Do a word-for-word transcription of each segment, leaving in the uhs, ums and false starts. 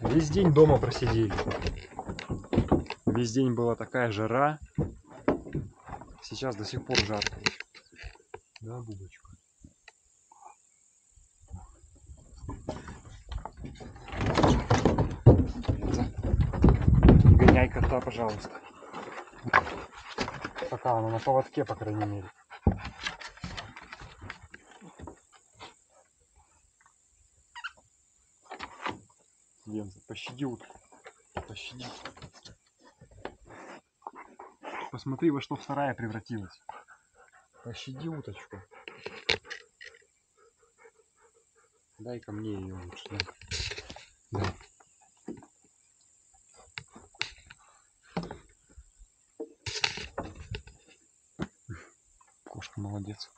Весь день дома просидели. Весь день была такая жара. Сейчас до сих пор жарко. Да, Бубочка? Гоняй кота, пожалуйста. Пока она на поводке, по крайней мере. Ленза, пощади утку. Пощади. Посмотри, во что в сарае превратилась. Пощади уточку. Дай-ка мне ее лучше. Да. Да. Кошка молодец.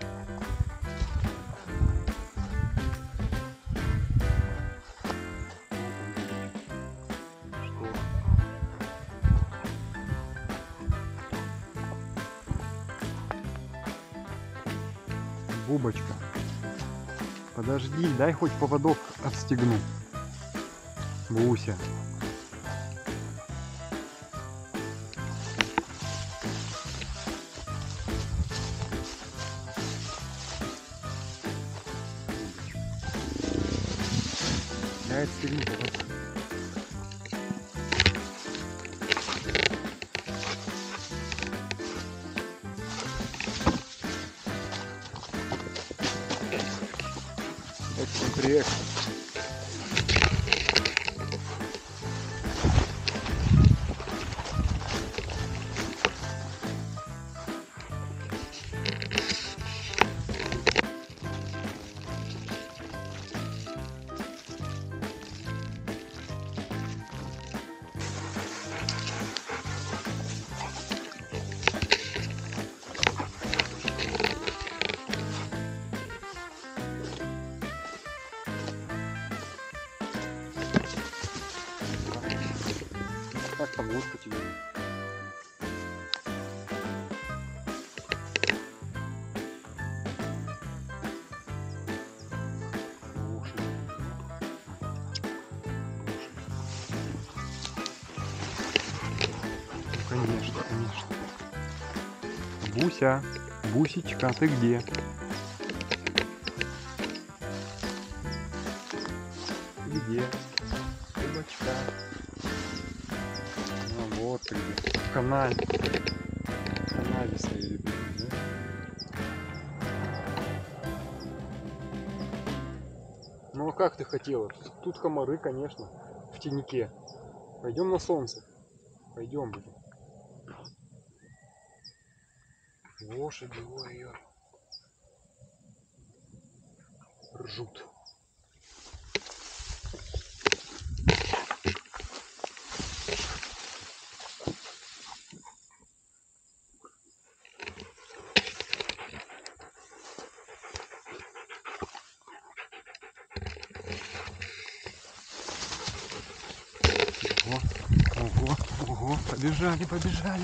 Бубочка, подожди, дай хоть поводок отстегну. Буся. Дай отстегну поводок. Экшн-приэкшн. Как погодка тебе? Ну, конечно, конечно. Буся, Бусечка, ты где? Ты где? Бубочка. Вот ты где, в канале, в канале своей, да? Ну а как ты хотела? Тут комары, конечно, в теннике. Пойдем на солнце. Пойдем, блин. Лошади, ой, ржут. Ого, ого, ого, побежали, побежали.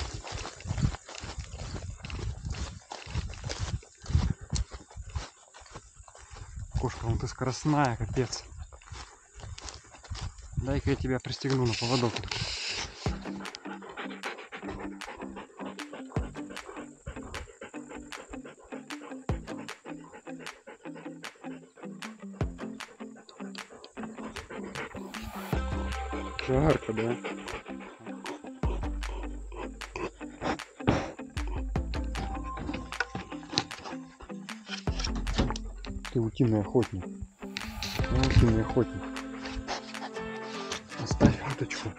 Кошка, ну ты скоростная, капец. Дай-ка я тебя пристегну на поводок. Жарко, да? Ты утиный охотник. Ну, утиный охотник. Оставь уточку.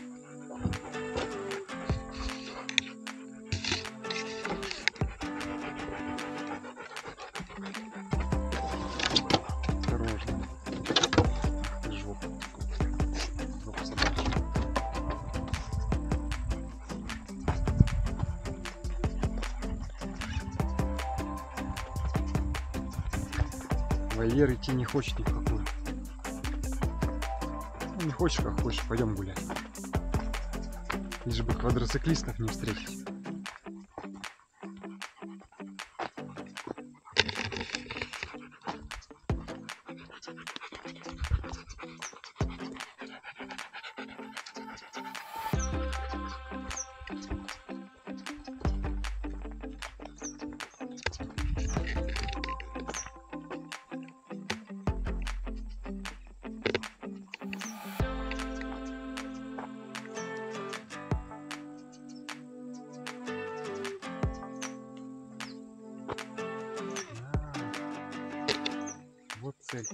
Осторожно. Жопу. Жопу собачью. Вольер идти не хочет никакой. Ну, не хочешь, как хочешь, пойдем гулять. Лишь бы квадроциклистов не встретить. Вот цель.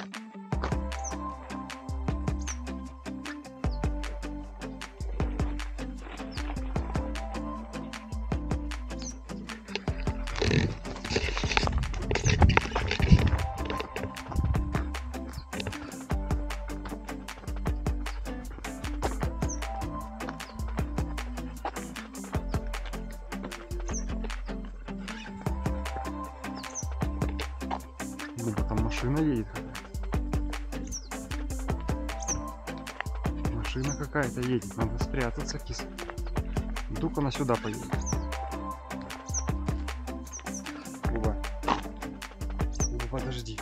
Либо там машина едет. Машина какая-то едет, надо спрятаться, кис. Вдруг она сюда поедет. Люба, Люба, подожди.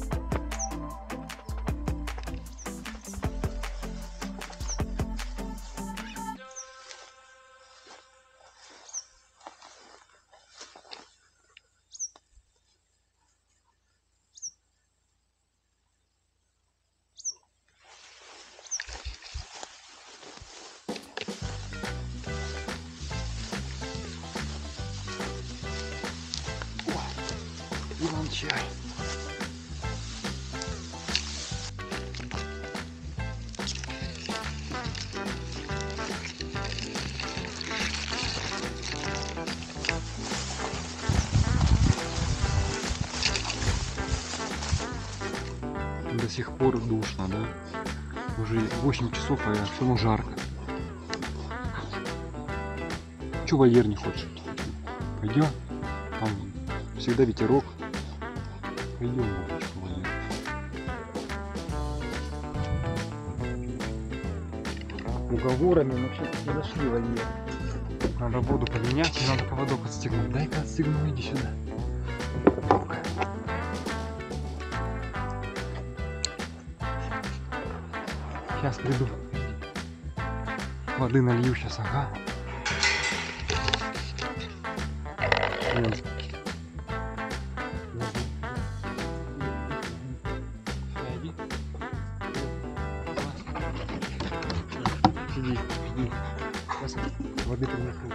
Иван-чай. До сих пор душно, да? Уже восемь часов, а все равно жарко. Че вольер не хочешь? Пойдем? Там всегда ветерок. Пойдем, бабочка, вольер. Уговорами мы все-таки нашли вольер. Надо воду поменять и надо поводок отстегнуть. Дай-ка отстегну, иди сюда. Сейчас приду. Воды налью сейчас, ага. Нет. Иди. Иди, иди. Сейчас воды принесу.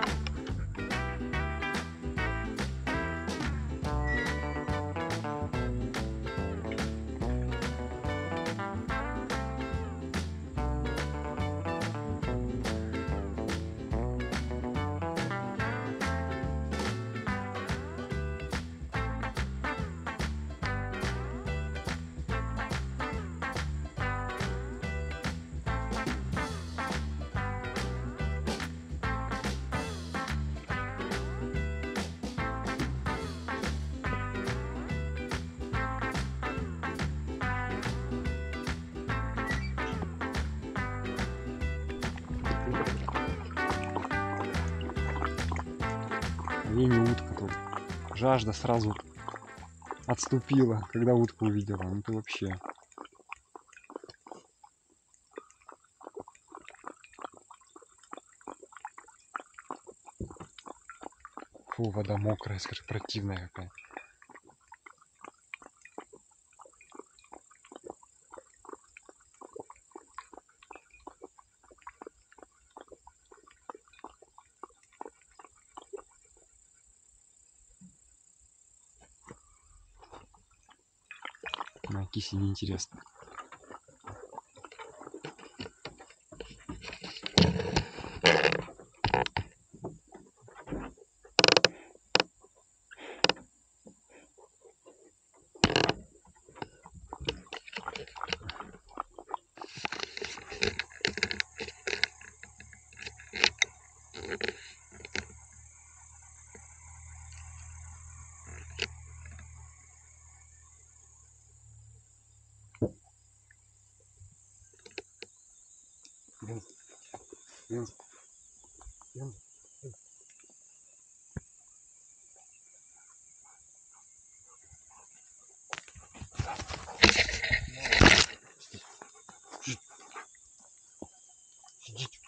Ей не утка тут. Жажда сразу отступила, когда утку увидела. Ну ты вообще. Фу, вода мокрая, скажи, противная какая. На кисе неинтересно. Венз, Венз, Венз. Сидите.